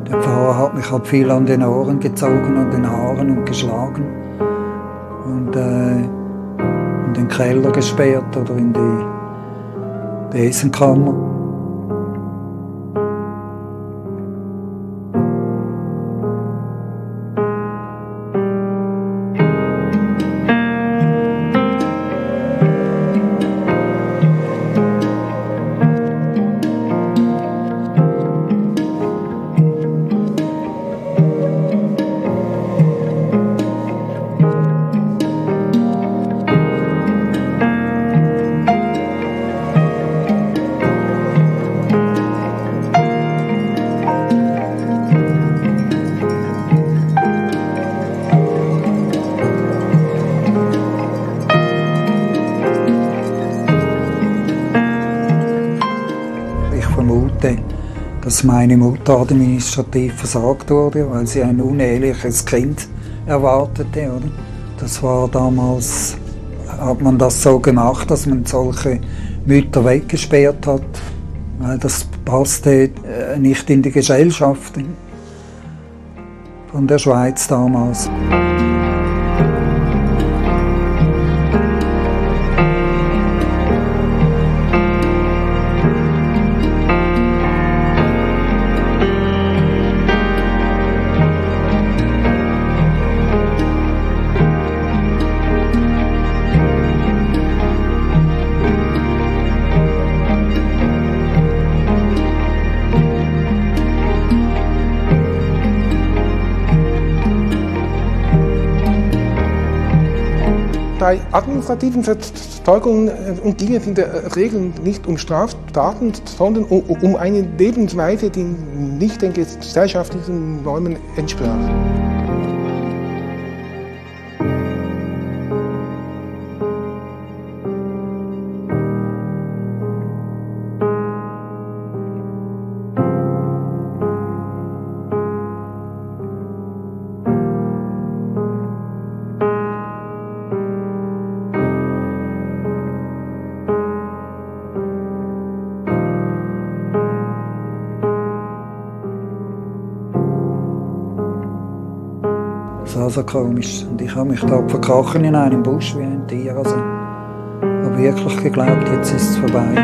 Der Pfarrer hat mich halt viel an den Ohren gezogen, an den Haaren und geschlagen. Und in den Keller gesperrt oder in die Besenkammer. Dass meine Mutter administrativ versorgt wurde, weil sie ein uneheliches Kind erwartete. Oder? Das war damals, hat man das so gemacht, dass man solche Mütter weggesperrt hat, weil das passte nicht in die Gesellschaft von der Schweiz damals. Bei administrativen Verfolgungen ging es in der Regel nicht um Straftaten, sondern um eine Lebensweise, die nicht den gesellschaftlichen Normen entsprach. Das war so komisch. Und ich habe mich da verkrochen in einem Busch wie ein Tier. Also, ich habe wirklich geglaubt, jetzt ist es vorbei.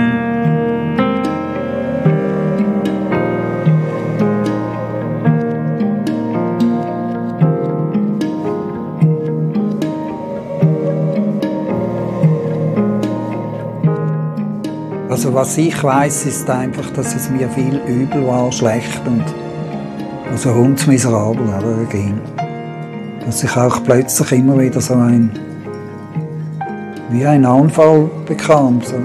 Also was ich weiss, ist einfach, dass es mir viel übel war, schlecht und also hundsmiserabel ging. Dass ich auch plötzlich immer wieder so wie ein Anfall bekam. So.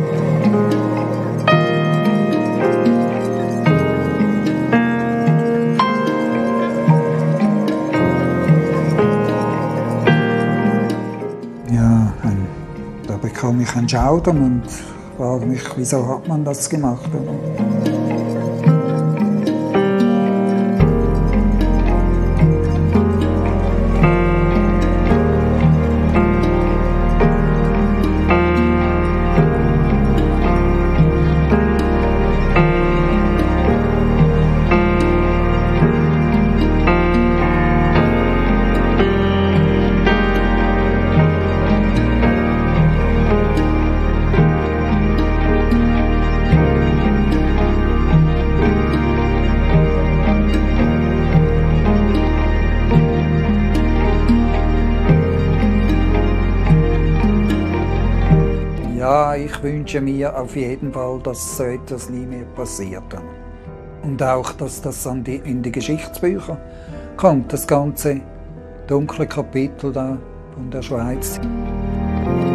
Ja, da bekam ich einen Schaudern und frage mich, wieso hat man das gemacht? Oder? Ja, ich wünsche mir auf jeden Fall, dass so etwas nie mehr passiert. Und auch, dass das in die Geschichtsbücher kommt, das ganze dunkle Kapitel da von der Schweiz.